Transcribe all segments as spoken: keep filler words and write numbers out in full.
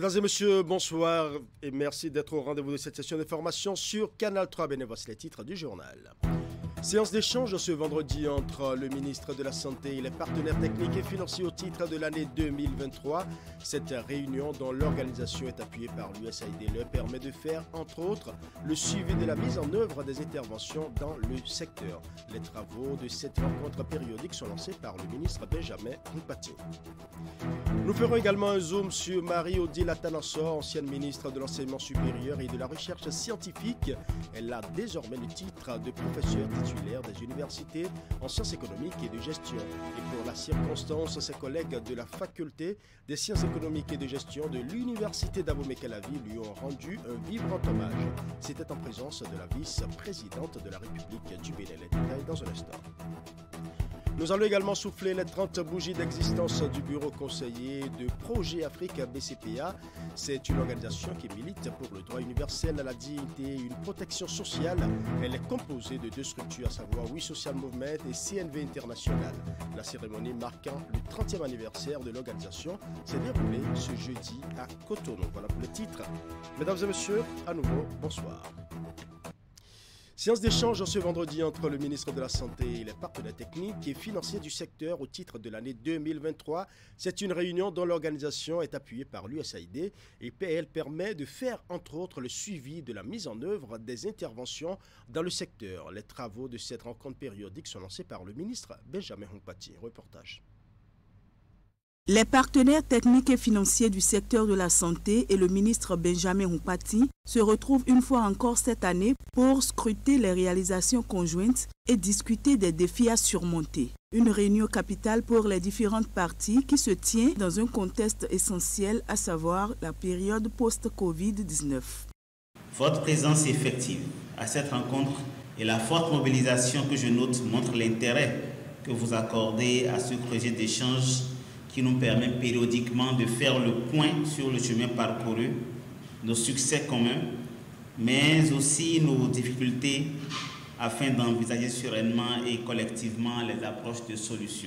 Mesdames et messieurs, bonsoir et merci d'être au rendez-vous de cette session d'information sur Canal trois. Bien, voici les titres du journal. Séance d'échange ce vendredi entre le ministre de la Santé et les partenaires techniques et financiers au titre de l'année deux mille vingt-trois. Cette réunion, dont l'organisation est appuyée par l'U S A I D, leur permet de faire, entre autres, le suivi de la mise en œuvre des interventions dans le secteur. Les travaux de cette rencontre périodique sont lancés par le ministre Benjamin Mpati. Nous ferons également un zoom sur Marie-Odile Atanassor, ancienne ministre de l'Enseignement supérieur et de la Recherche scientifique. Elle a désormais le titre de professeur titulaire des universités en sciences économiques et de gestion. Et pour la circonstance, ses collègues de la faculté des sciences économiques et de gestion de l'université d'Abomey-Calavi lui ont rendu un vibrant hommage. C'était en présence de la vice-présidente de la République du Bénin. Les détails dans un instant. Nous allons également souffler les trente bougies d'existence du bureau conseiller de Projet Afrique B C P A. C'est une organisation qui milite pour le droit universel à la dignité et une protection sociale. Elle est composée de deux structures, à savoir We Social Movement et C N V International. La cérémonie marquant le trentième anniversaire de l'organisation s'est déroulée ce jeudi à Cotonou. Voilà pour le titre. Mesdames et messieurs, à nouveau, bonsoir. Séance d'échange ce vendredi entre le ministre de la Santé et les partenaires techniques et financiers du secteur au titre de l'année deux mille vingt-trois. C'est une réunion dont l'organisation est appuyée par l'U S A I D et elle permet de faire, entre autres, le suivi de la mise en œuvre des interventions dans le secteur. Les travaux de cette rencontre périodique sont lancés par le ministre Benjamin Mpati. Reportage. Les partenaires techniques et financiers du secteur de la santé et le ministre Benjamin Mpati se retrouvent une fois encore cette année pour scruter les réalisations conjointes et discuter des défis à surmonter. Une réunion capitale pour les différentes parties qui se tient dans un contexte essentiel, à savoir la période post-Covid dix-neuf. Votre présence effective à cette rencontre et la forte mobilisation que je note montrent l'intérêt que vous accordez à ce projet d'échange qui nous permet périodiquement de faire le point sur le chemin parcouru, nos succès communs, mais aussi nos difficultés afin d'envisager sereinement et collectivement les approches de solutions.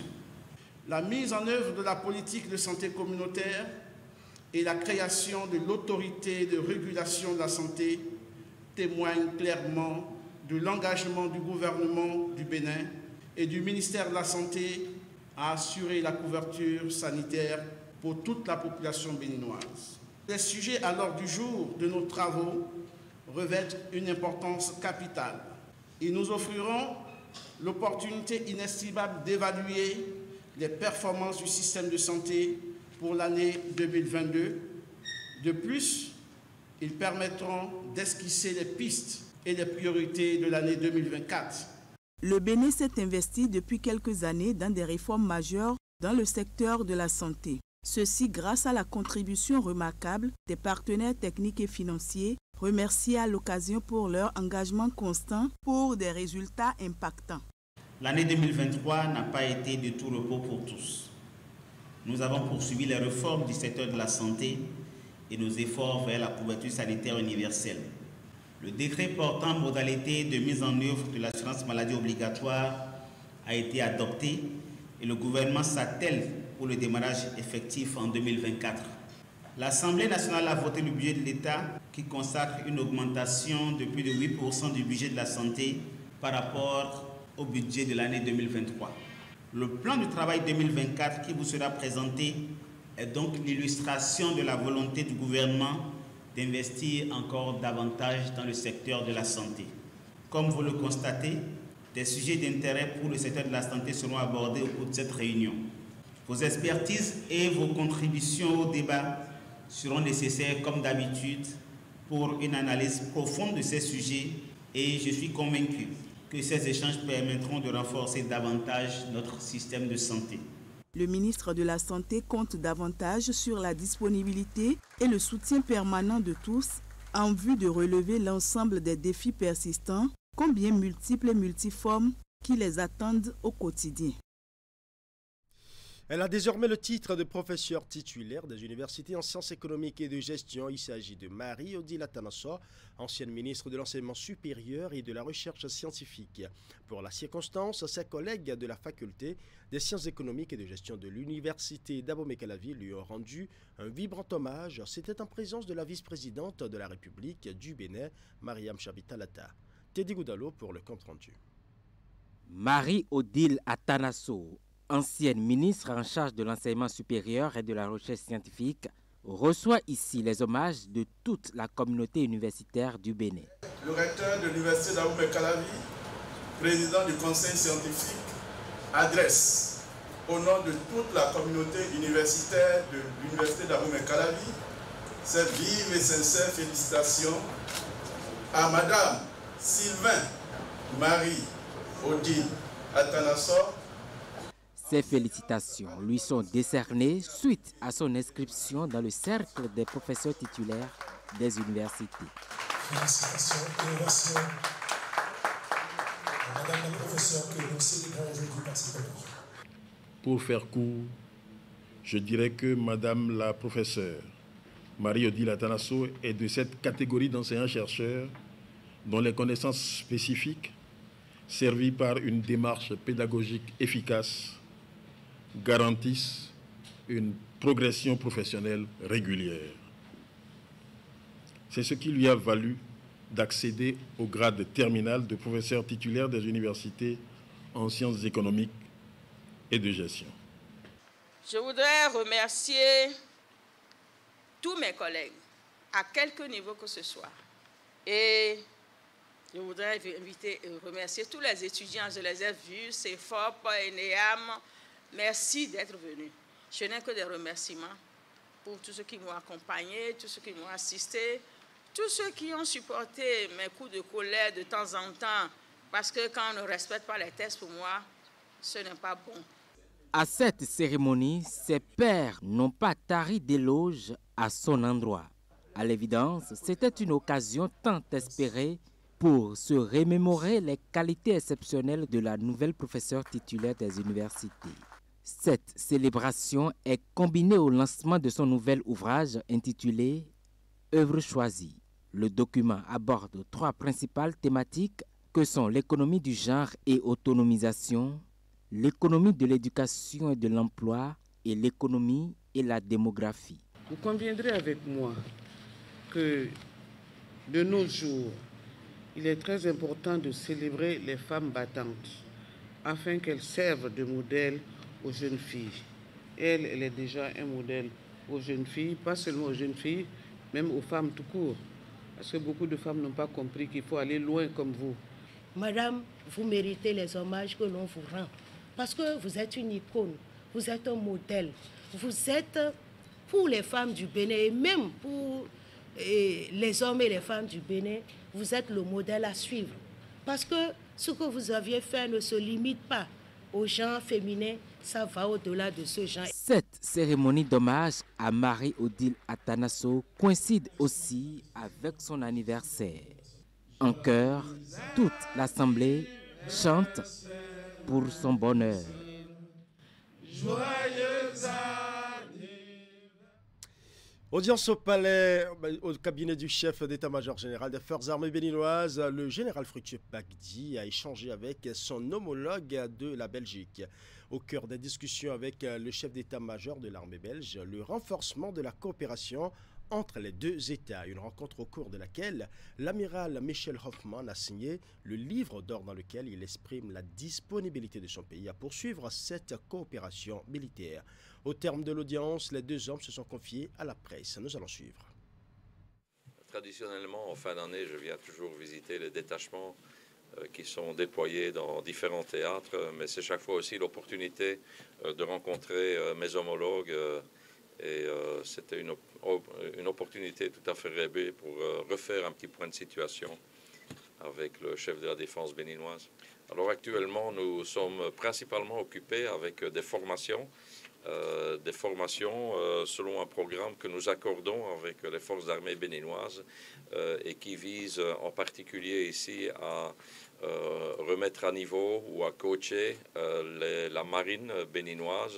La mise en œuvre de la politique de santé communautaire et la création de l'autorité de régulation de la santé témoignent clairement de l'engagement du gouvernement du Bénin et du ministère de la Santé à assurer la couverture sanitaire pour toute la population béninoise. Les sujets à l'ordre du jour de nos travaux revêtent une importance capitale. Ils nous offriront l'opportunité inestimable d'évaluer les performances du système de santé pour l'année deux mille vingt-deux. De plus, ils permettront d'esquisser les pistes et les priorités de l'année deux mille vingt-quatre. Le Bénin s'est investi depuis quelques années dans des réformes majeures dans le secteur de la santé. Ceci grâce à la contribution remarquable des partenaires techniques et financiers, remerciés à l'occasion pour leur engagement constant pour des résultats impactants. L'année deux mille vingt-trois n'a pas été de tout repos pour tous. Nous avons poursuivi les réformes du secteur de la santé et nos efforts vers la couverture sanitaire universelle. Le décret portant modalité de mise en œuvre de l'assurance maladie obligatoire a été adopté et le gouvernement s'attelle pour le démarrage effectif en deux mille vingt-quatre. L'Assemblée nationale a voté le budget de l'État qui consacre une augmentation de plus de huit pour cent du budget de la santé par rapport au budget de l'année deux mille vingt-trois. Le plan de travail deux mille vingt-quatre qui vous sera présenté est donc l'illustration de la volonté du gouvernement d'investir encore davantage dans le secteur de la santé. Comme vous le constatez, des sujets d'intérêt pour le secteur de la santé seront abordés au cours de cette réunion. Vos expertises et vos contributions au débat seront nécessaires comme d'habitude pour une analyse profonde de ces sujets et je suis convaincu que ces échanges permettront de renforcer davantage notre système de santé. Le ministre de la Santé compte davantage sur la disponibilité et le soutien permanent de tous en vue de relever l'ensemble des défis persistants, combien multiples et multiformes, qui les attendent au quotidien. Elle a désormais le titre de professeur titulaire des universités en sciences économiques et de gestion. Il s'agit de Marie-Odile Atanasso, ancienne ministre de l'enseignement supérieur et de la recherche scientifique. Pour la circonstance, ses collègues de la faculté des sciences économiques et de gestion de l'université d'Abomey-Calavi lui ont rendu un vibrant hommage. C'était en présence de la vice-présidente de la République du Bénin, Mariam Chabitalata. Teddy Goudalo pour le compte rendu. Marie-Odile Atanasso, ancienne ministre en charge de l'enseignement supérieur et de la recherche scientifique, reçoit ici les hommages de toute la communauté universitaire du Bénin. Le recteur de l'université d'Abomey-Calavi, président du conseil scientifique, adresse au nom de toute la communauté universitaire de l'université d'Abomey-Calavi ses vives et sincères félicitations à Madame Sylvain Marie-Odile Atanasso. Ces félicitations lui sont décernées suite à son inscription dans le cercle des professeurs titulaires des universités. Félicitations et ovations à Madame la professeure que nous célébrons aujourd'hui par cette occasion. Pour faire court, je dirais que Madame la professeure Marie-Odile Atanasso est de cette catégorie d'enseignants-chercheurs dont les connaissances spécifiques, servies par une démarche pédagogique efficace, garantissent une progression professionnelle régulière. C'est ce qui lui a valu d'accéder au grade terminal de professeur titulaire des universités en sciences économiques et de gestion. Je voudrais remercier tous mes collègues, à quelque niveau que ce soit. Et je voudrais inviter et remercier tous les étudiants. Je les ai vus, CEFOP, ENEAM. Merci d'être venus. Je n'ai que des remerciements pour tous ceux qui m'ont accompagné, tous ceux qui m'ont assisté, tous ceux qui ont supporté mes coups de colère de temps en temps, parce que quand on ne respecte pas les tests, pour moi, ce n'est pas bon. À cette cérémonie, ses pairs n'ont pas tari d'éloges à son endroit. À l'évidence, c'était une occasion tant espérée pour se remémorer les qualités exceptionnelles de la nouvelle professeure titulaire des universités. Cette célébration est combinée au lancement de son nouvel ouvrage intitulé « Œuvre choisie ». Le document aborde trois principales thématiques que sont l'économie du genre et autonomisation, l'économie de l'éducation et de l'emploi et l'économie et la démographie. Vous conviendrez avec moi que de nos jours, il est très important de célébrer les femmes battantes afin qu'elles servent de modèle aux jeunes filles. Elle, elle est déjà un modèle aux jeunes filles, pas seulement aux jeunes filles, même aux femmes tout court. Parce que beaucoup de femmes n'ont pas compris qu'il faut aller loin comme vous. Madame, vous méritez les hommages que l'on vous rend. Parce que vous êtes une icône, vous êtes un modèle. Vous êtes, pour les femmes du Bénin et même pour et les hommes et les femmes du Bénin, vous êtes le modèle à suivre. Parce que ce que vous aviez fait ne se limite pas au genre féminin, ça va au-delà de ce genre. Cette cérémonie d'hommage à Marie-Odile Atanasso coïncide aussi avec son anniversaire. En chœur, toute l'Assemblée chante pour son bonheur. Joyeux Audience au palais, au cabinet du chef d'état-major général des forces armées béninoises, le général Fructueux Bagdi a échangé avec son homologue de la Belgique. Au cœur des discussions avec le chef d'état-major de l'armée belge, le renforcement de la coopération entre les deux États. Une rencontre au cours de laquelle l'amiral Michel Hoffman a signé le livre d'or dans lequel il exprime la disponibilité de son pays à poursuivre cette coopération militaire. Au terme de l'audience, les deux hommes se sont confiés à la presse. Nous allons suivre. Traditionnellement, en fin d'année, je viens toujours visiter les détachements euh, qui sont déployés dans différents théâtres, mais c'est chaque fois aussi l'opportunité euh, de rencontrer euh, mes homologues euh, et euh, c'était une, op une opportunité tout à fait rêvée pour euh, refaire un petit point de situation avec le chef de la défense béninoise. Alors actuellement, nous sommes principalement occupés avec des formations, euh, des formations euh, selon un programme que nous accordons avec les forces armées béninoises euh, et qui vise en particulier ici à euh, remettre à niveau ou à coacher euh, les, la marine béninoise,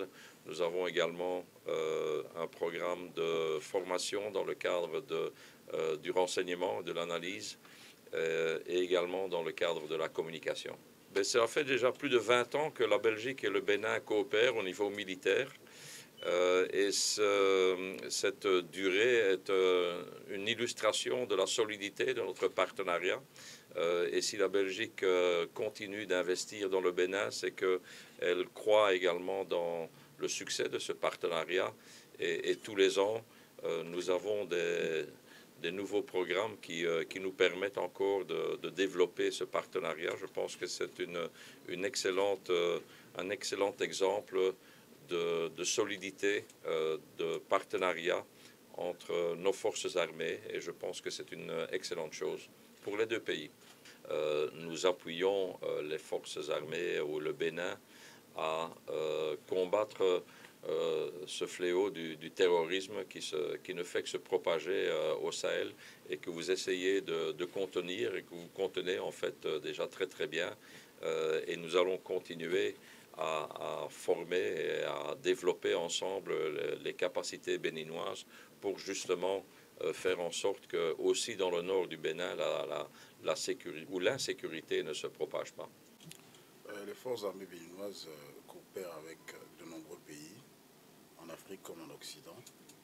Nous avons également euh, un programme de formation dans le cadre de, euh, du renseignement, de l'analyse euh, et également dans le cadre de la communication. Mais ça fait déjà plus de vingt ans que la Belgique et le Bénin coopèrent au niveau militaire. Euh, et ce, cette durée est euh, une illustration de la solidité de notre partenariat. Euh, et si la Belgique euh, continue d'investir dans le Bénin, c'est qu'elle croit également dans le succès de ce partenariat. Et, et tous les ans, euh, nous avons des, des nouveaux programmes qui, euh, qui nous permettent encore de, de développer ce partenariat. Je pense que c'est une, une excellente, euh, un excellent exemple De, de solidité, euh, de partenariat entre nos forces armées, et je pense que c'est une excellente chose pour les deux pays. Euh, nous appuyons euh, les forces armées ou le Bénin à euh, combattre euh, ce fléau du, du terrorisme qui, se, qui ne fait que se propager euh, au Sahel et que vous essayez de, de contenir et que vous contenez en fait euh, déjà très très bien. Euh, et nous allons continuer À, à former et à développer ensemble les, les capacités béninoises pour justement euh, faire en sorte que aussi dans le nord du Bénin, la, la, la sécurité ou l'insécurité ne se propage pas. Euh, les forces armées béninoises euh, coopèrent avec de nombreux pays, en Afrique comme en Occident.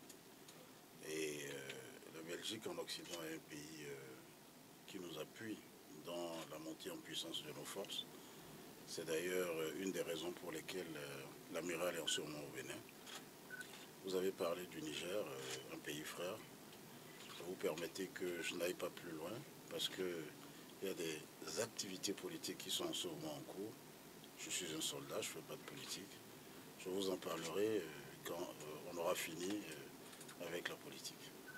Et euh, la Belgique en Occident est un pays euh, qui nous appuie dans la montée en puissance de nos forces. C'est d'ailleurs une des raisons pour lesquelles euh, l'amiral est en ce moment au Bénin. Vous avez parlé du Niger, euh, un pays frère. Vous permettez que je n'aille pas plus loin parce qu'il y a des activités politiques qui sont en ce moment en cours. Je suis un soldat, je ne fais pas de politique. Je vous en parlerai euh, quand euh, on aura fini euh, avec la politique.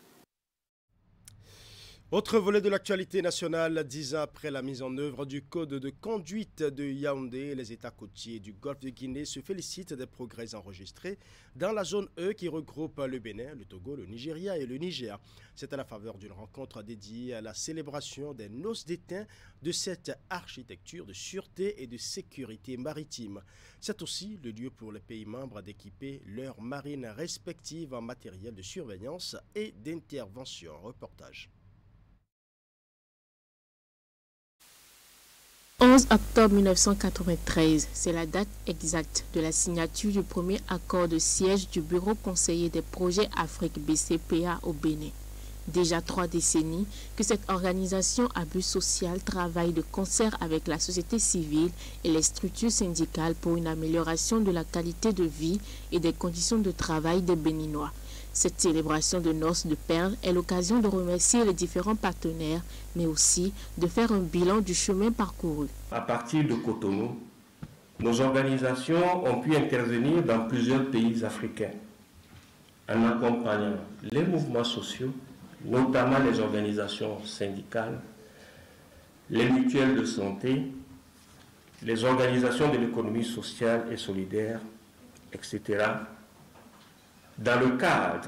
Autre volet de l'actualité nationale, dix ans après la mise en œuvre du code de conduite de Yaoundé, les États côtiers du golfe de Guinée se félicitent des progrès enregistrés dans la zone E qui regroupe le Bénin, le Togo, le Nigeria et le Niger. C'est à la faveur d'une rencontre dédiée à la célébration des noces d'étain de cette architecture de sûreté et de sécurité maritime. C'est aussi le lieu pour les pays membres d'équiper leurs marines respectives en matériel de surveillance et d'intervention. Reportage. onze octobre mille neuf cent quatre-vingt-treize, c'est la date exacte de la signature du premier accord de siège du Bureau conseiller des projets Afrique B C P A au Bénin. Déjà trois décennies que cette organisation à but social travaille de concert avec la société civile et les structures syndicales pour une amélioration de la qualité de vie et des conditions de travail des Béninois. Cette célébration de noces de perles est l'occasion de remercier les différents partenaires, mais aussi de faire un bilan du chemin parcouru. À partir de Cotonou, nos organisations ont pu intervenir dans plusieurs pays africains en accompagnant les mouvements sociaux, notamment les organisations syndicales, les mutuelles de santé, les organisations de l'économie sociale et solidaire, et cetera, dans le cadre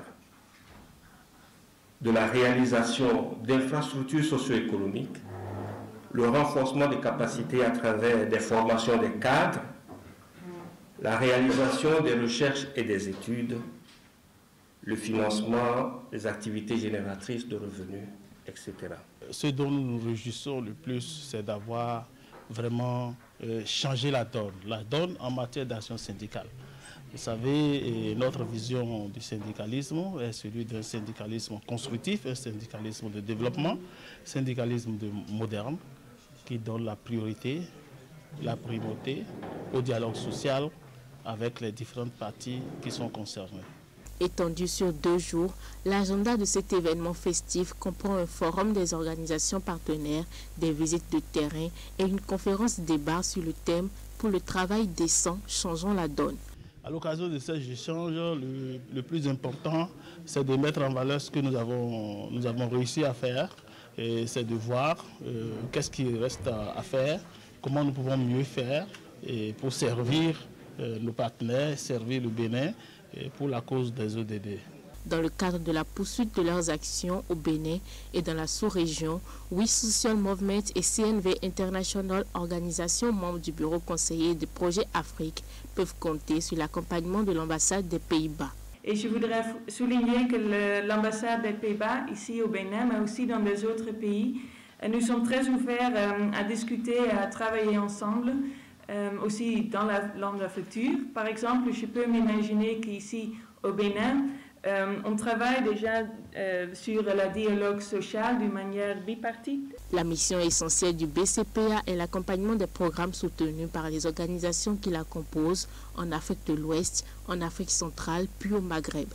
de la réalisation d'infrastructures socio-économiques, le renforcement des capacités à travers des formations des cadres, la réalisation des recherches et des études, le financement des activités génératrices de revenus, et cetera. Ce dont nous nous réjouissons le plus, c'est d'avoir vraiment euh, changé la donne, la donne en matière d'action syndicale. Vous savez, notre vision du syndicalisme est celui d'un syndicalisme constructif, un syndicalisme de développement, un syndicalisme de moderne qui donne la priorité, la primauté au dialogue social avec les différentes parties qui sont concernées. Étendu sur deux jours, l'agenda de cet événement festif comprend un forum des organisations partenaires, des visites de terrain et une conférence débat sur le thème « Pour le travail décent, changeons la donne ». À l'occasion de ces échanges, le, le plus important, c'est de mettre en valeur ce que nous avons, nous avons réussi à faire. C'est de voir euh, qu'est-ce qui reste à, à faire, comment nous pouvons mieux faire et pour servir euh, nos partenaires, servir le Bénin et pour la cause des O D D. dans le cadre de la poursuite de leurs actions au Bénin et dans la sous-région. We Social Movement et C N V International, organisations membres du bureau conseiller des projets Afrique, peuvent compter sur l'accompagnement de l'ambassade des Pays-Bas. Et je voudrais souligner que l'ambassade des Pays-Bas, ici au Bénin, mais aussi dans les autres pays, nous sommes très ouverts euh, à discuter, à travailler ensemble, euh, aussi dans la, dans le futur. Par exemple, je peux m'imaginer qu'ici au Bénin, euh, on travaille déjà euh, sur le dialogue social d'une manière bipartite. La mission essentielle du B C P A est l'accompagnement des programmes soutenus par les organisations qui la composent en Afrique de l'Ouest, en Afrique centrale, puis au Maghreb.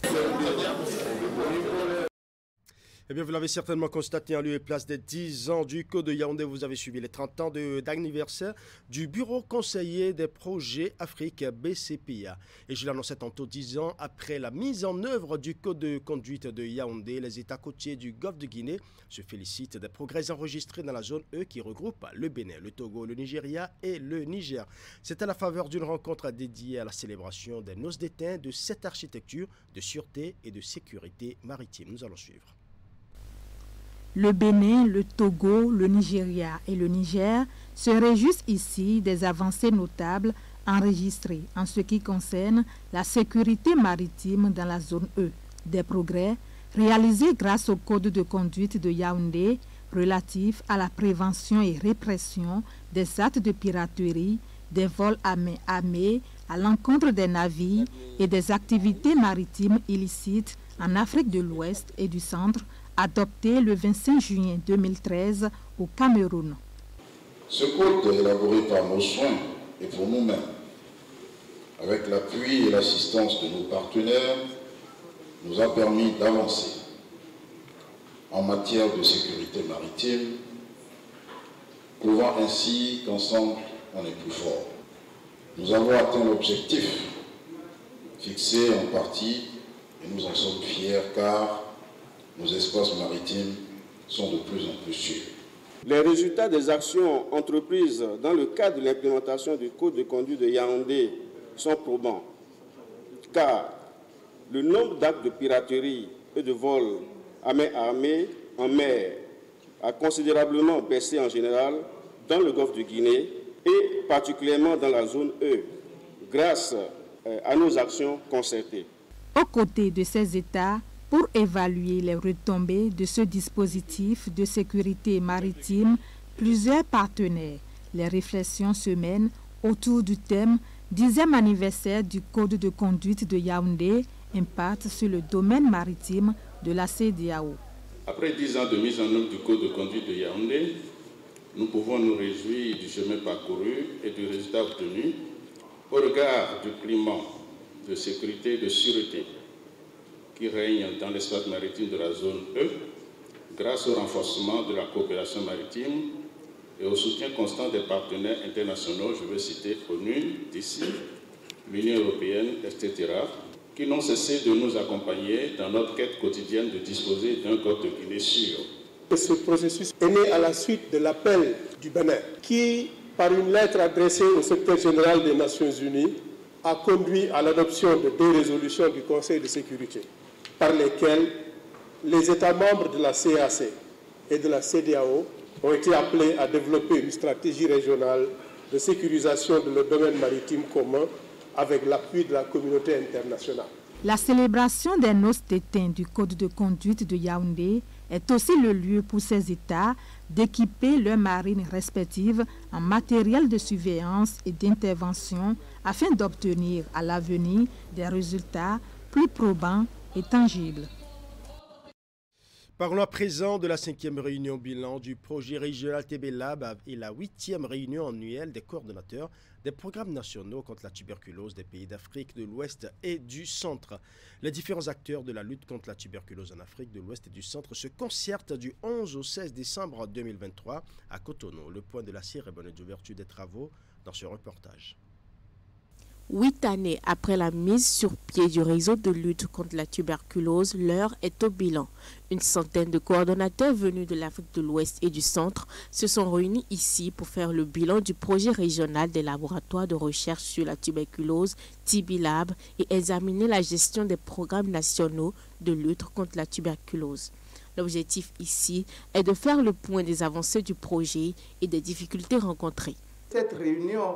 Eh bien, vous l'avez certainement constaté en lieu et place des dix ans du Code de Yaoundé. Vous avez suivi les trente ans d'anniversaire du Bureau conseiller des projets Afrique B C P A. Et je l'annonçais tantôt, dix ans après la mise en œuvre du Code de conduite de Yaoundé, les États côtiers du Golfe de Guinée se félicitent des progrès enregistrés dans la zone E qui regroupe le Bénin, le Togo, le Nigeria et le Niger. C'est à la faveur d'une rencontre dédiée à la célébration des noces d'étain de cette architecture de sûreté et de sécurité maritime. Nous allons suivre. Le Bénin, le Togo, le Nigeria et le Niger se réjouissent ici des avancées notables enregistrées en ce qui concerne la sécurité maritime dans la zone E. Des progrès réalisés grâce au Code de conduite de Yaoundé relatif à la prévention et répression des actes de piraterie, des vols à main armée à l'encontre des navires et des activités maritimes illicites en Afrique de l'Ouest et du Centre, adopté le vingt-cinq juillet deux mille treize au Cameroun. Ce code élaboré par nos soins et pour nous-mêmes, avec l'appui et l'assistance de nos partenaires, nous a permis d'avancer en matière de sécurité maritime, prouvant ainsi qu'ensemble, on est plus fort. Nous avons atteint l'objectif fixé en partie et nous en sommes fiers car nos espaces maritimes sont de plus en plus sûrs. Les résultats des actions entreprises dans le cadre de l'implémentation du Code de conduite de Yaoundé sont probants, car le nombre d'actes de piraterie et de vols à main armée en mer a considérablement baissé en général dans le golfe de Guinée et particulièrement dans la zone E, grâce à nos actions concertées. Aux côtés de ces États, pour évaluer les retombées de ce dispositif de sécurité maritime, plusieurs partenaires. Les réflexions se mènent autour du thème dixième anniversaire du Code de conduite de Yaoundé, impact sur le domaine maritime de la C E D E A O. Après dix ans de mise en œuvre du Code de conduite de Yaoundé, nous pouvons nous réjouir du chemin parcouru et du résultat obtenu au regard du climat de sécurité et de sûreté qui règne dans l'espace maritime de la zone E, grâce au renforcement de la coopération maritime et au soutien constant des partenaires internationaux, je veux citer l'ONU, d'ici, l'Union européenne, et cetera, qui n'ont cessé de nous accompagner dans notre quête quotidienne de disposer d'un Golfe de Guinée sûr. Ce processus est né à la suite de l'appel du Bénin, qui, par une lettre adressée au secrétaire général des Nations Unies, a conduit à l'adoption de deux résolutions du Conseil de sécurité, par lesquelles les États membres de la C E A C et de la C E D E A O ont été appelés à développer une stratégie régionale de sécurisation de leur domaine maritime commun avec l'appui de la communauté internationale. La célébration des noces d'étain du Code de conduite de Yaoundé est aussi le lieu pour ces États d'équiper leurs marines respectives en matériel de surveillance et d'intervention afin d'obtenir à l'avenir des résultats plus probants et tangibles. Parlons à présent de la cinquième réunion bilan du projet régional T B Lab et la huitième réunion annuelle des coordonnateurs des programmes nationaux contre la tuberculose des pays d'Afrique de l'Ouest et du Centre. Les différents acteurs de la lutte contre la tuberculose en Afrique de l'Ouest et du Centre se concertent du onze au seize décembre deux mille vingt-trois à Cotonou. Le point de la cérémonie d'ouverture des travaux dans ce reportage. Huit années après la mise sur pied du réseau de lutte contre la tuberculose, l'heure est au bilan. Une centaine de coordonnateurs venus de l'Afrique de l'Ouest et du Centre se sont réunis ici pour faire le bilan du projet régional des laboratoires de recherche sur la tuberculose, TIBILAB, et examiner la gestion des programmes nationaux de lutte contre la tuberculose. L'objectif ici est de faire le point des avancées du projet et des difficultés rencontrées. Cette réunion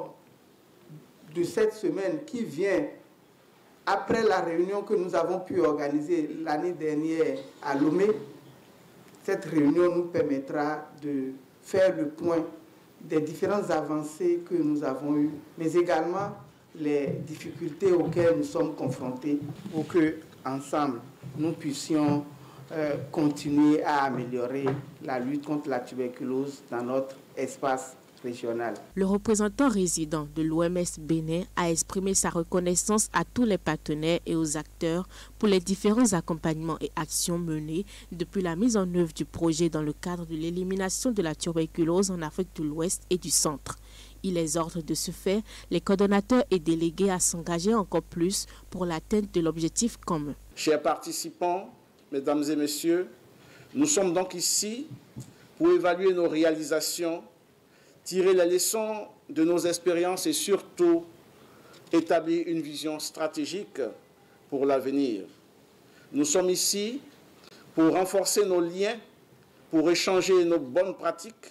de cette semaine qui vient après la réunion que nous avons pu organiser l'année dernière à Lomé, cette réunion nous permettra de faire le point des différentes avancées que nous avons eues, mais également les difficultés auxquelles nous sommes confrontés pour que, ensemble, nous puissions euh, continuer à améliorer la lutte contre la tuberculose dans notre espace régional. Le représentant résident de l'O M S Bénin a exprimé sa reconnaissance à tous les partenaires et aux acteurs pour les différents accompagnements et actions menés depuis la mise en œuvre du projet dans le cadre de l'élimination de la tuberculose en Afrique de l'Ouest et du Centre. Il exhorte de ce fait les coordonnateurs et délégués à s'engager encore plus pour l'atteinte de l'objectif commun. Chers participants, mesdames et messieurs, nous sommes donc ici pour évaluer nos réalisations, tirer les leçons de nos expériences et surtout établir une vision stratégique pour l'avenir. Nous sommes ici pour renforcer nos liens, pour échanger nos bonnes pratiques,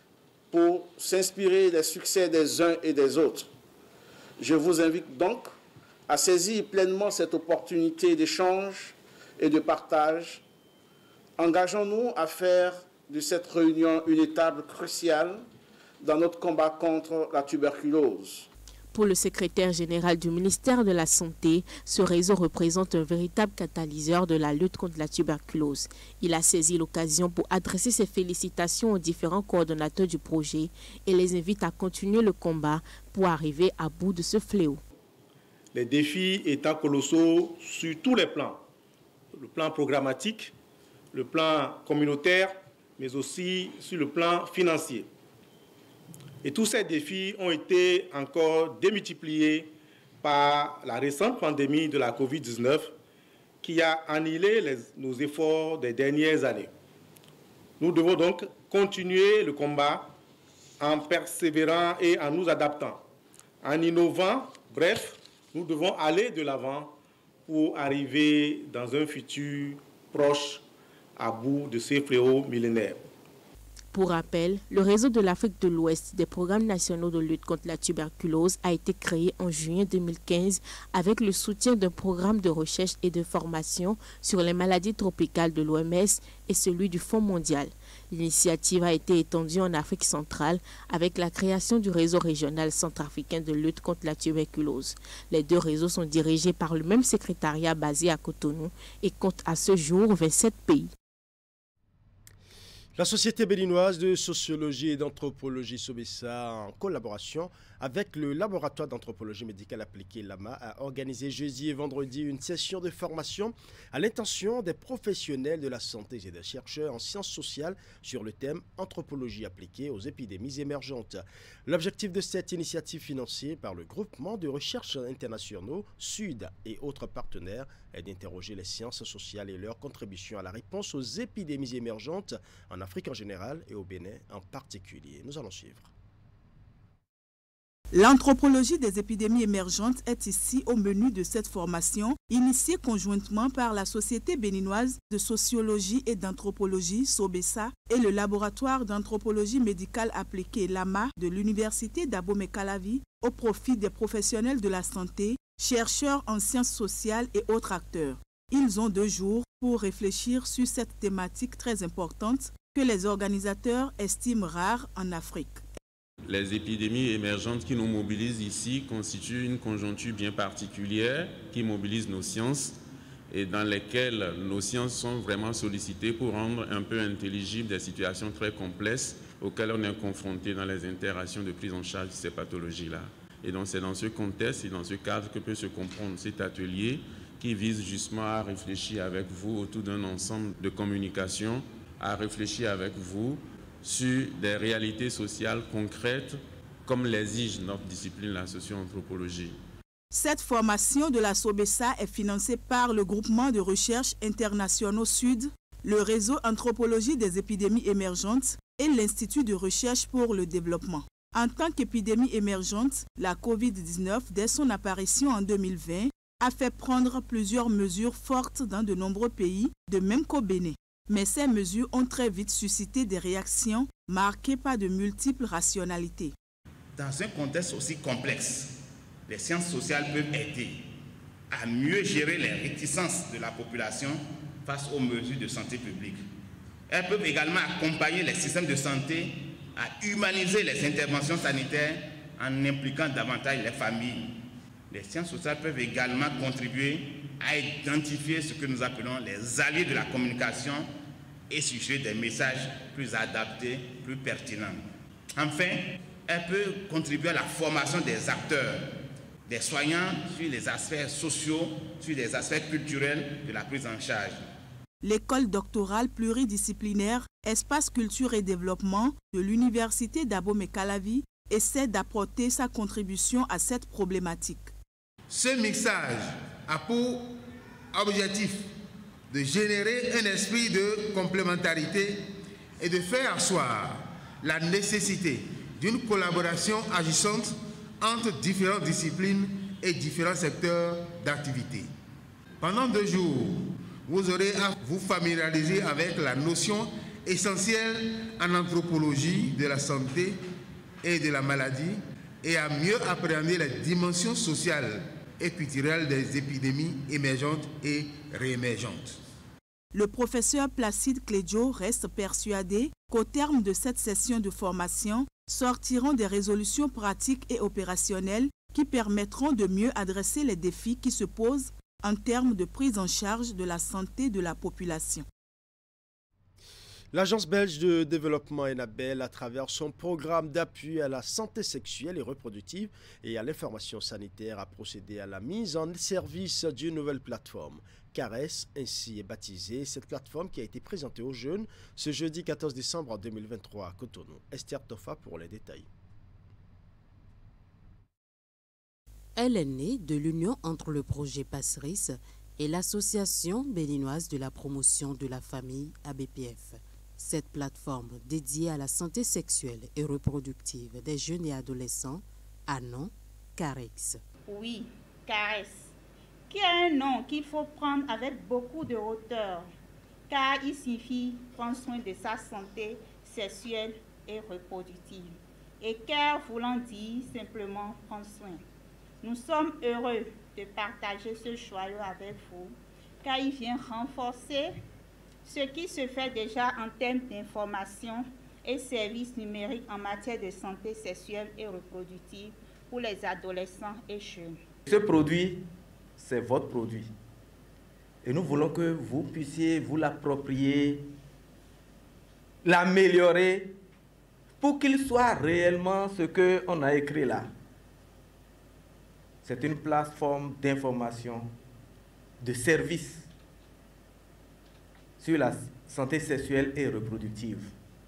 pour s'inspirer des succès des uns et des autres. Je vous invite donc à saisir pleinement cette opportunité d'échange et de partage. Engageons-nous à faire de cette réunion une étape cruciale dans notre combat contre la tuberculose. Pour le secrétaire général du ministère de la Santé, ce réseau représente un véritable catalyseur de la lutte contre la tuberculose. Il a saisi l'occasion pour adresser ses félicitations aux différents coordonnateurs du projet et les invite à continuer le combat pour arriver à bout de ce fléau. Les défis étant colossaux sur tous les plans, le plan programmatique, le plan communautaire, mais aussi sur le plan financier. Et tous ces défis ont été encore démultipliés par la récente pandémie de la COVID dix-neuf qui a annihilé les, nos efforts des dernières années. Nous devons donc continuer le combat en persévérant et en nous adaptant, en innovant. Bref, nous devons aller de l'avant pour arriver dans un futur proche à bout de ces fléaux millénaires. Pour rappel, le réseau de l'Afrique de l'Ouest des programmes nationaux de lutte contre la tuberculose a été créé en juin deux mille quinze avec le soutien d'un programme de recherche et de formation sur les maladies tropicales de l'O M S et celui du Fonds mondial. L'initiative a été étendue en Afrique centrale avec la création du réseau régional centrafricain de lutte contre la tuberculose. Les deux réseaux sont dirigés par le même secrétariat basé à Cotonou et comptent à ce jour vingt-sept pays. La Société béninoise de sociologie et d'anthropologie Sobessa, en collaboration avec le laboratoire d'anthropologie médicale appliquée LAMA, a organisé jeudi et vendredi une session de formation à l'intention des professionnels de la santé et des chercheurs en sciences sociales sur le thème anthropologie appliquée aux épidémies émergentes. L'objectif de cette initiative financée par le groupement de recherche internationaux Sud et autres partenaires est d'interroger les sciences sociales et leur contribution à la réponse aux épidémies émergentes en Afrique en général et au Bénin en particulier. Nous allons suivre. L'anthropologie des épidémies émergentes est ici au menu de cette formation, initiée conjointement par la Société béninoise de sociologie et d'anthropologie Sobessa et le laboratoire d'anthropologie médicale appliquée LAMA de l'Université d'Abomey-Calavi au profit des professionnels de la santé, chercheurs en sciences sociales et autres acteurs. Ils ont deux jours pour réfléchir sur cette thématique très importante que les organisateurs estiment rare en Afrique. Les épidémies émergentes qui nous mobilisent ici constituent une conjoncture bien particulière qui mobilise nos sciences et dans lesquelles nos sciences sont vraiment sollicitées pour rendre un peu intelligibles des situations très complexes auxquelles on est confronté dans les interactions de prise en charge de ces pathologies-là. Et donc c'est dans ce contexte et dans ce cadre que peut se comprendre cet atelier qui vise justement à réfléchir avec vous autour d'un ensemble de communications, à réfléchir avec vous sur des réalités sociales concrètes comme l'exige notre discipline, la socio-anthropologie. Cette formation de la SOBESA est financée par le groupement de recherche internationaux Sud, le réseau Anthropologie des épidémies émergentes et l'Institut de recherche pour le développement. En tant qu'épidémie émergente, la COVID dix-neuf, dès son apparition en deux mille vingt, a fait prendre plusieurs mesures fortes dans de nombreux pays, de même qu'au Bénin. Mais ces mesures ont très vite suscité des réactions marquées par de multiples rationalités. Dans un contexte aussi complexe, les sciences sociales peuvent aider à mieux gérer les réticences de la population face aux mesures de santé publique. Elles peuvent également accompagner les systèmes de santé à humaniser les interventions sanitaires en impliquant davantage les familles. Les sciences sociales peuvent également contribuer à identifier ce que nous appelons les alliés de la communication et suggérer des messages plus adaptés, plus pertinents. Enfin, elle peut contribuer à la formation des acteurs, des soignants sur les aspects sociaux, sur les aspects culturels de la prise en charge. L'école doctorale pluridisciplinaire Espace Culture et Développement de l'Université d'Abomey-Calavi essaie d'apporter sa contribution à cette problématique. Ce mixage a pour objectif de générer un esprit de complémentarité et de faire asseoir la nécessité d'une collaboration agissante entre différentes disciplines et différents secteurs d'activité. Pendant deux jours, vous aurez à vous familiariser avec la notion essentielle en anthropologie de la santé et de la maladie et à mieux appréhender les dimensions sociales et culturelles des épidémies émergentes et réémergentes. Le professeur Placide Clédio reste persuadé qu'au terme de cette session de formation, sortiront des résolutions pratiques et opérationnelles qui permettront de mieux adresser les défis qui se posent en termes de prise en charge de la santé de la population. L'Agence belge de développement Enabel, à travers son programme d'appui à la santé sexuelle et reproductive et à l'information sanitaire, a procédé à la mise en service d'une nouvelle plateforme. Caresse, ainsi est baptisée cette plateforme qui a été présentée aux jeunes ce jeudi quatorze décembre deux mille vingt-trois à Cotonou. Esther Tofa pour les détails. Elle est née de l'union entre le projet Passeris et l'Association béninoise de la promotion de la famille A B P F. Cette plateforme dédiée à la santé sexuelle et reproductive des jeunes et adolescents a nom Carex. Oui, Caresse, qui a un nom qu'il faut prendre avec beaucoup de hauteur, car il suffit prendre soin de sa santé sexuelle et reproductive. Et Care voulant dire simplement prendre soin. Nous sommes heureux de partager ce joyau avec vous, car il vient renforcer ce qui se fait déjà en termes d'information et services numériques en matière de santé sexuelle et reproductive pour les adolescents et jeunes. Ce produit, c'est votre produit. Et nous voulons que vous puissiez vous l'approprier, l'améliorer, pour qu'il soit réellement ce qu'on a écrit là. C'est une plateforme d'information, de services sur la santé sexuelle et reproductive.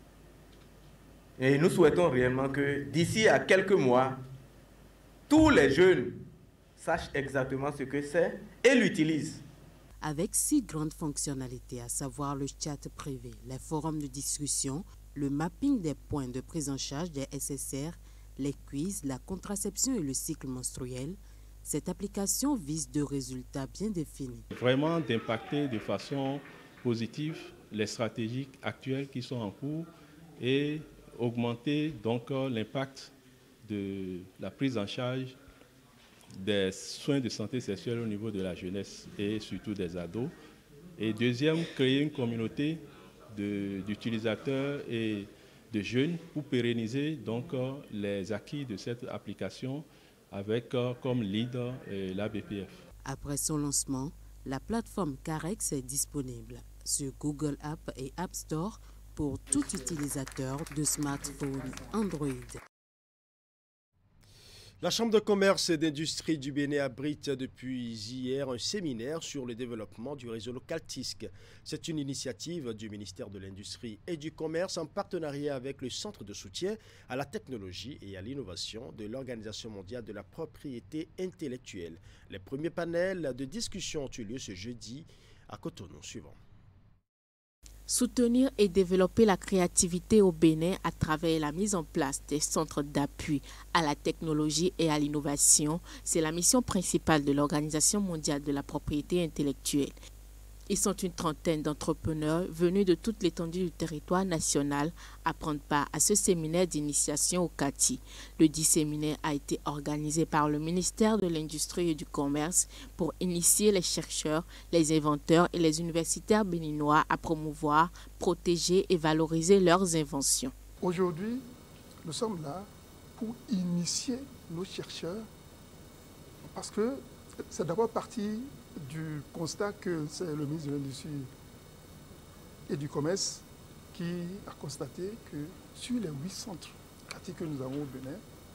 Et nous souhaitons réellement que d'ici à quelques mois, tous les jeunes sachent exactement ce que c'est et l'utilisent. Avec six grandes fonctionnalités, à savoir le chat privé, les forums de discussion, le mapping des points de prise en charge des S S R, les quiz, la contraception et le cycle menstruel, cette application vise deux résultats bien définis. Vraiment d'impacter de façon positive les stratégies actuelles qui sont en cours et augmenter donc l'impact de la prise en charge des soins de santé sexuelle au niveau de la jeunesse et surtout des ados. Et deuxième, créer une communauté d'utilisateurs et de jeunes pour pérenniser donc les acquis de cette application avec comme leader l'A B P F. Après son lancement, la plateforme Carex est disponible sur Google App et App Store pour tout utilisateur de smartphone Android. La Chambre de commerce et d'industrie du Bénin abrite depuis hier un séminaire sur le développement du réseau local T I S C. C'est une initiative du ministère de l'Industrie et du Commerce en partenariat avec le Centre de soutien à la technologie et à l'innovation de l'Organisation mondiale de la propriété intellectuelle. Les premiers panels de discussion ont eu lieu ce jeudi à Cotonou. Suivant. Soutenir et développer la créativité au Bénin à travers la mise en place des centres d'appui à la technologie et à l'innovation, c'est la mission principale de l'Organisation mondiale de la propriété intellectuelle. Ils sont une trentaine d'entrepreneurs venus de toute l'étendue du territoire national à prendre part à ce séminaire d'initiation au C A T I. Le dit séminaire a été organisé par le ministère de l'Industrie et du Commerce pour initier les chercheurs, les inventeurs et les universitaires béninois à promouvoir, protéger et valoriser leurs inventions. Aujourd'hui, nous sommes là pour initier nos chercheurs parce que c'est d'abord parti du constat que c'est le ministre de l'Industrie et du Commerce qui a constaté que sur les huit centres C A T I que nous avons au Bénin,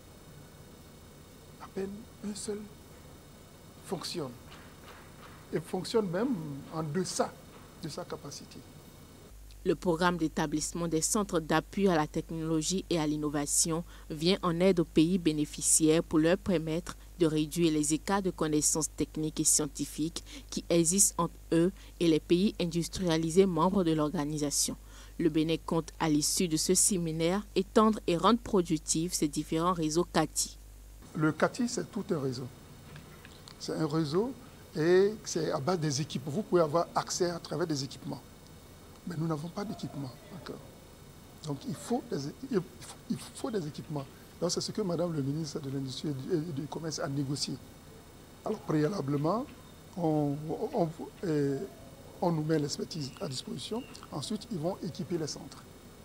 à peine un seul fonctionne. Et fonctionne même en deçà de sa capacité. Le programme d'établissement des centres d'appui à la technologie et à l'innovation vient en aide aux pays bénéficiaires pour leur permettre de réduire les écarts de connaissances techniques et scientifiques qui existent entre eux et les pays industrialisés membres de l'organisation. Le Bénin compte, à l'issue de ce séminaire, étendre et rendre productifs ces différents réseaux C A T I. Le C A T I, c'est tout un réseau. C'est un réseau et c'est à base des équipements. Vous pouvez avoir accès à travers des équipements. Mais nous n'avons pas d'équipement encore. Donc il faut des, il faut, il faut des équipements. Donc c'est ce que Madame le ministre de l'Industrie et du Commerce a négocié. Alors préalablement, on, on, on, on nous met l'expertise à disposition. Ensuite, ils vont équiper les centres.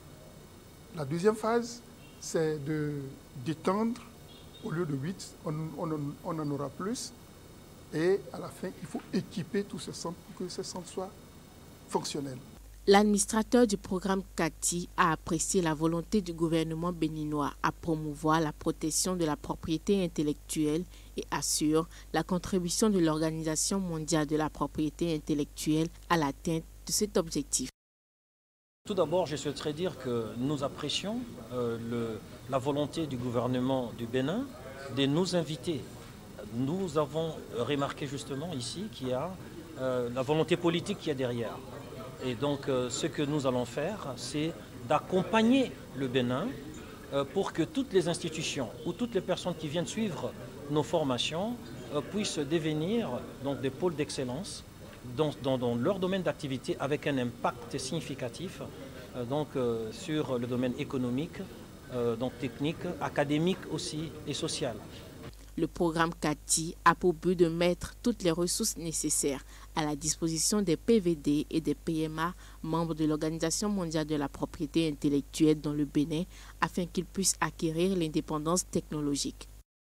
La deuxième phase, c'est d'étendre. Au lieu de huit, on, on, on en aura plus. Et à la fin, il faut équiper tous ces centres pour que ces centres soient fonctionnels. L'administrateur du programme C A T I a apprécié la volonté du gouvernement béninois à promouvoir la protection de la propriété intellectuelle et assure la contribution de l'Organisation mondiale de la propriété intellectuelle à l'atteinte de cet objectif. Tout d'abord, je souhaiterais dire que nous apprécions euh, le, la volonté du gouvernement du Bénin de nous inviter. Nous avons remarqué justement ici qu'il y a euh, la volonté politique qui est derrière. Et donc, euh, ce que nous allons faire, c'est d'accompagner le Bénin euh, pour que toutes les institutions ou toutes les personnes qui viennent suivre nos formations euh, puissent devenir donc, des pôles d'excellence dans, dans, dans leur domaine d'activité avec un impact significatif euh, donc, euh, sur le domaine économique, euh, donc technique, académique aussi et social. Le programme C A T I a pour but de mettre toutes les ressources nécessaires à la disposition des P V D et des P M A, membres de l'Organisation mondiale de la propriété intellectuelle dans le Bénin, afin qu'ils puissent acquérir l'indépendance technologique.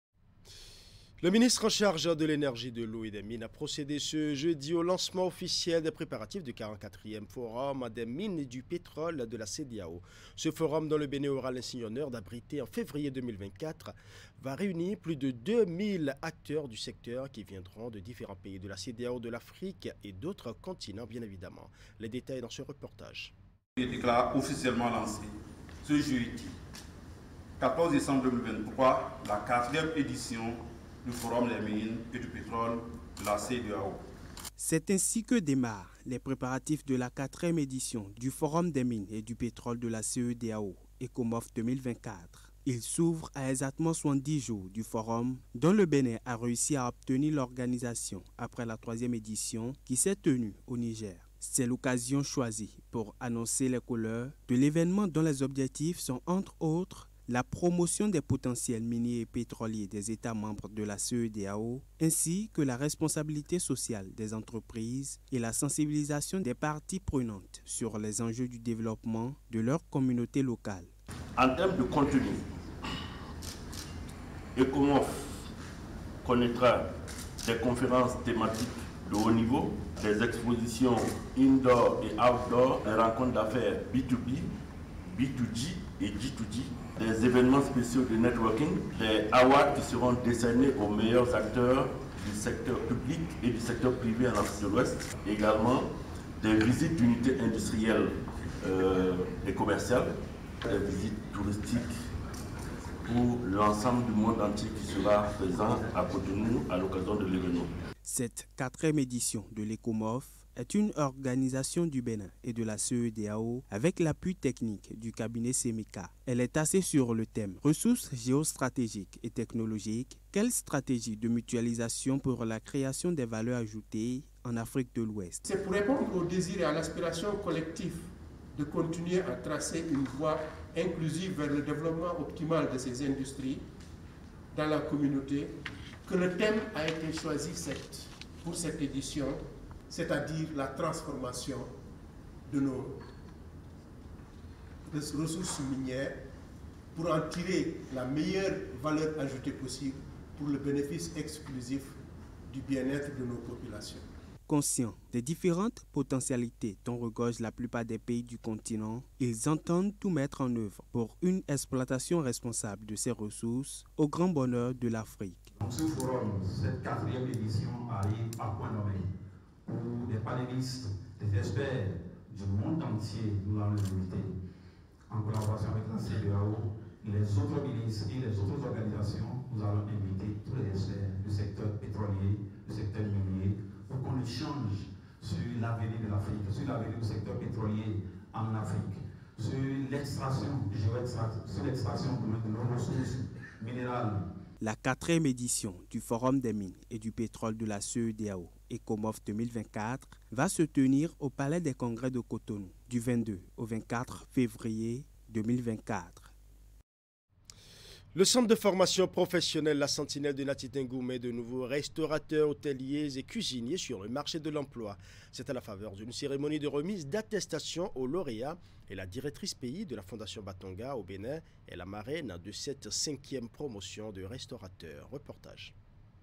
Le ministre en charge de l'énergie, de l'eau et des mines a procédé ce jeudi au lancement officiel des préparatifs du quarante-quatrième Forum des mines et du pétrole de la C E D E A O. Ce forum, dont le Bénin aura l'insigne honneur d'abriter en février deux mille vingt-quatre, va réunir plus de deux mille acteurs du secteur qui viendront de différents pays de la C E D E A O, de l'Afrique et d'autres continents, bien évidemment. Les détails dans ce reportage. Il est déclaré officiellement lancé ce jeudi, quatorze décembre deux mille vingt-trois, la quatrième édition du Forum des mines et du pétrole de la C E D E A O. C'est ainsi que démarrent les préparatifs de la quatrième édition du Forum des mines et du pétrole de la C E D E A O, ECOMOF deux mille vingt-quatre. Il s'ouvre à exactement soixante-dix jours du forum dont le Bénin a réussi à obtenir l'organisation après la troisième édition qui s'est tenue au Niger. C'est l'occasion choisie pour annoncer les couleurs de l'événement dont les objectifs sont entre autres la promotion des potentiels miniers et pétroliers des États membres de la C E D E A O, ainsi que la responsabilité sociale des entreprises et la sensibilisation des parties prenantes sur les enjeux du développement de leur communauté locale. En termes de contenu, ECOMOF connaîtra des conférences thématiques de haut niveau, des expositions indoor et outdoor, des rencontres d'affaires B deux B, B deux G et G deux G, des événements spéciaux de networking, des awards qui seront décernés aux meilleurs acteurs du secteur public et du secteur privé en Afrique de l'Ouest, également des visites d'unités industrielles euh, et commerciales, des visites touristiques pour l'ensemble du monde entier qui sera présent à Cotonou à l'occasion de l'événement. Cette quatrième édition de l'ECOMOF est une organisation du Bénin et de la C E D A O avec l'appui technique du cabinet SEMICA. Elle est assise sur le thème ressources géostratégiques et technologiques. Quelle stratégie de mutualisation pour la création des valeurs ajoutées en Afrique de l'Ouest? C'est pour répondre au désir et à l'aspiration collective de continuer à tracer une voie inclusive vers le développement optimal de ces industries dans la communauté que le thème a été choisi cette, pour cette édition, c'est-à-dire la transformation de nos ressources minières pour en tirer la meilleure valeur ajoutée possible pour le bénéfice exclusif du bien-être de nos populations. Conscients des différentes potentialités dont regorgent la plupart des pays du continent, ils entendent tout mettre en œuvre pour une exploitation responsable de ces ressources au grand bonheur de l'Afrique. Ce forum, cette quatrième édition arrive à point nommé où des panélistes, des experts du monde entier nous allons les inviter en collaboration avec la C E D A O, les autres ministres et les autres organisations. Nous allons inviter tous les experts du secteur pétrolier, du secteur minier, pour qu'on échange sur l'avenir de l'Afrique, sur l'avenir du secteur pétrolier en Afrique, sur l'extraction, sur l'extraction de nos ressources minérales. La quatrième édition du Forum des mines et du pétrole de la C E D A O, ECOMOF deux mille vingt-quatre, va se tenir au Palais des Congrès de Cotonou du vingt-deux au vingt-quatre février deux mille vingt-quatre. Le centre de formation professionnelle La Sentinelle de Nati Tengou met de nouveaux restaurateurs, hôteliers et cuisiniers sur le marché de l'emploi. C'est à la faveur d'une cérémonie de remise d'attestation aux lauréats et la directrice pays de la Fondation Batonga au Bénin est la marraine de cette cinquième promotion de restaurateurs. Reportage.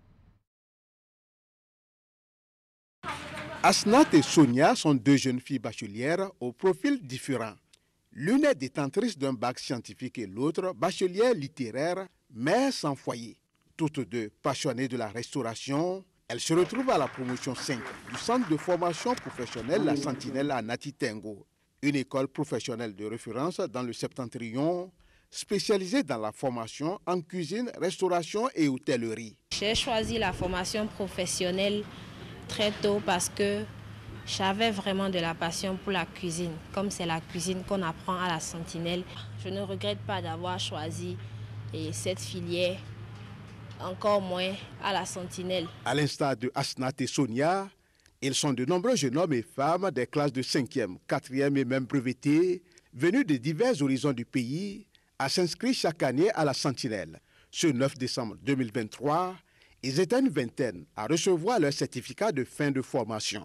Asnat et Sonia sont deux jeunes filles bachelières au profil différent. L'une est détentrice d'un bac scientifique et l'autre bachelière littéraire, mais sans foyer. Toutes deux passionnées de la restauration, elles se retrouvent à la promotion cinq du centre de formation professionnelle La Sentinelle à Nati Tengou, une école professionnelle de référence dans le Septentrion, spécialisée dans la formation en cuisine, restauration et hôtellerie. J'ai choisi la formation professionnelle très tôt parce que j'avais vraiment de la passion pour la cuisine, comme c'est la cuisine qu'on apprend à la Sentinelle. Je ne regrette pas d'avoir choisi cette filière, encore moins à la Sentinelle. À l'instar de Asnat et Sonia, ils sont de nombreux jeunes hommes et femmes des classes de cinquième, quatrième et même brevetés, venus de divers horizons du pays, à s'inscrire chaque année à la Sentinelle. Ce neuf décembre deux mille vingt-trois, ils étaient une vingtaine à recevoir leur certificat de fin de formation.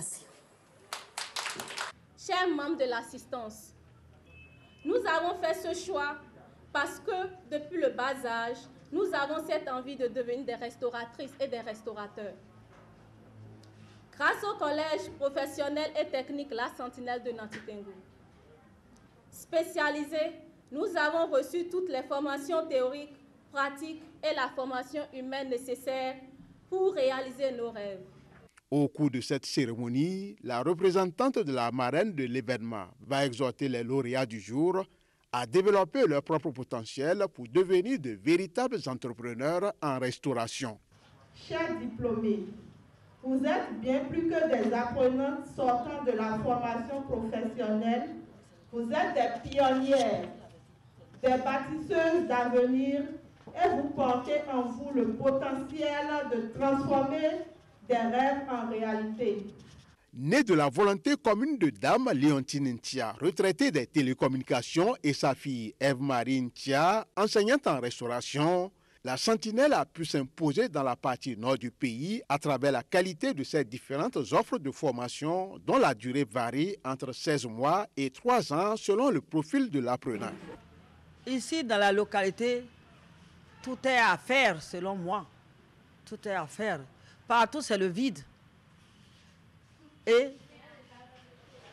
Chers membres de l'assistance, nous avons fait ce choix parce que depuis le bas âge, nous avons cette envie de devenir des restauratrices et des restaurateurs. Grâce au collège professionnel et technique La Sentinelle de Nati Tengou, spécialisé, nous avons reçu toutes les formations théoriques, pratiques et la formation humaine nécessaire pour réaliser nos rêves. Au cours de cette cérémonie, la représentante de la marraine de l'événement va exhorter les lauréats du jour à développer leur propre potentiel pour devenir de véritables entrepreneurs en restauration. Chers diplômés, vous êtes bien plus que des apprenantes sortant de la formation professionnelle. Vous êtes des pionnières, des bâtisseuses d'avenir et vous portez en vous le potentiel de transformer des rêves en réalité. Née de la volonté commune de Dame Léontine Ntia, retraitée des télécommunications, et sa fille Eve-Marie Ntia, enseignante en restauration, la Sentinelle a pu s'imposer dans la partie nord du pays à travers la qualité de ses différentes offres de formation dont la durée varie entre seize mois et trois ans selon le profil de l'apprenant. Ici, dans la localité, tout est à faire selon moi. Tout est à faire. Partout, c'est le vide. Et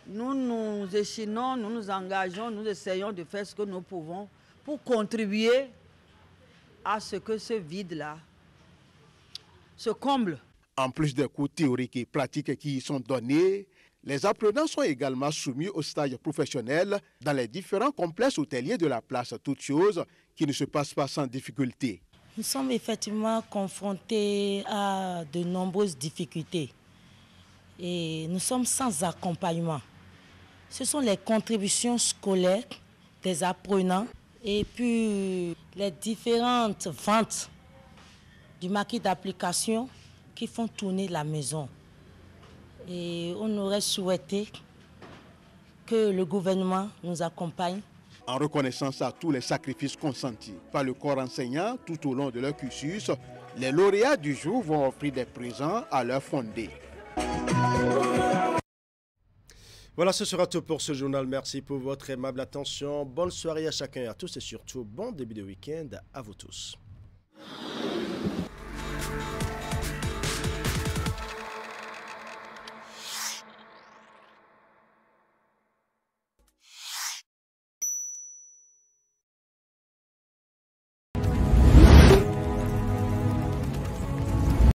nous nous échinons, nous nous engageons, nous essayons de faire ce que nous pouvons pour contribuer à ce que ce vide-là se comble. En plus des cours théoriques et pratiques qui y sont donnés, les apprenants sont également soumis au stage professionnel dans les différents complexes hôteliers de la place, toutes choses qui ne se passent pas sans difficulté. Nous sommes effectivement confrontés à de nombreuses difficultés et nous sommes sans accompagnement. Ce sont les contributions scolaires des apprenants et puis les différentes ventes du maquis d'application qui font tourner la maison. Et on aurait souhaité que le gouvernement nous accompagne. En reconnaissance à tous les sacrifices consentis par le corps enseignant tout au long de leur cursus, les lauréats du jour vont offrir des présents à leurs fondés. Voilà, ce sera tout pour ce journal. Merci pour votre aimable attention. Bonne soirée à chacun et à tous et surtout bon début de week-end à vous tous.